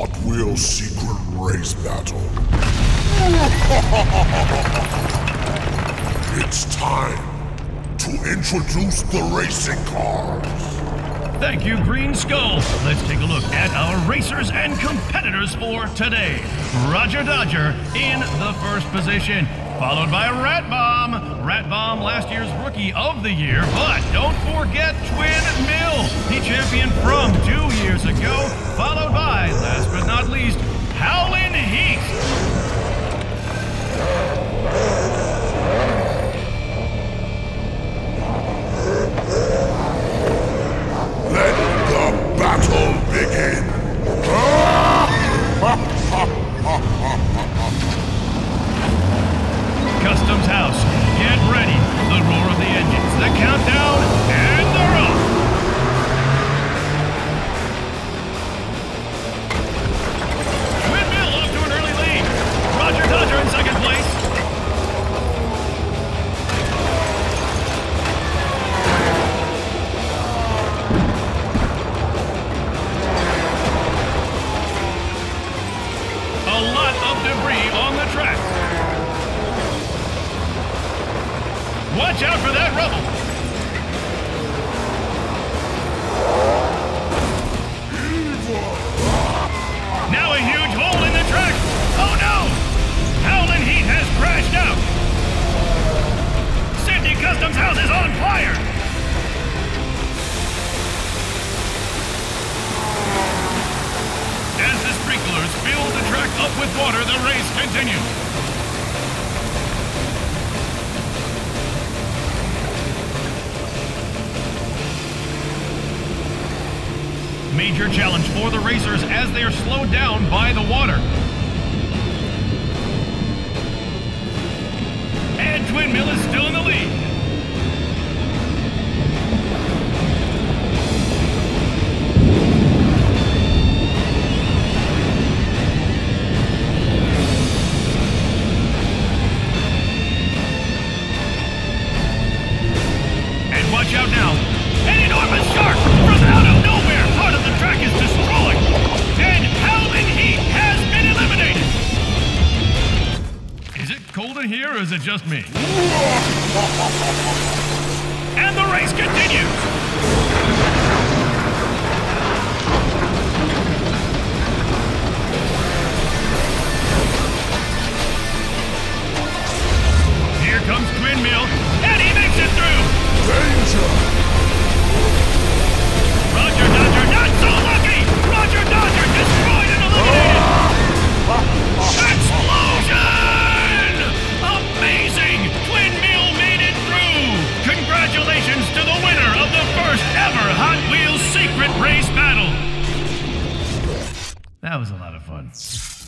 Hot Wheels secret race battle. It's time to introduce the racing cars. Thank you, Green Skull. Let's take a look at our racers and competitors for today. Roger Dodger in the first position, followed by Rat Bomb. Rat Bomb, last year's Rookie of the Year, but don't forget Twin Mill, the champion from 2 years ago, followed by, last but not least, Howlin' Heat. Let the battle begin! Customs House, get ready. The roar of the engines, the countdown, and they're off. Twin Mill off to an early lead. Roger Dodger in second place. A lot of debris on the track. Watch out for that rubble. Now a huge hole in the track. Oh no! Howlin' Heat has crashed out. Sydney Customs House is on fire. As the sprinklers fill the track up with water, the race continues. Major challenge for the racers as they are slowed down by the water. And Twin Mill is still in the lead. And watch out now. An enormous shark from out of nowhere. Part of the track is destroyed. And Howlin' Heat has been eliminated. Is it cold in here or is it just me? And the race continues. Here comes Twin Mill, and he makes it through. Danger! Roger Dodger, not so lucky! Roger Dodger destroyed and eliminated! Explosion! Amazing! Twin Mill made it through! Congratulations to the winner of the first ever Hot Wheels Secret Race Battle! That was a lot of fun.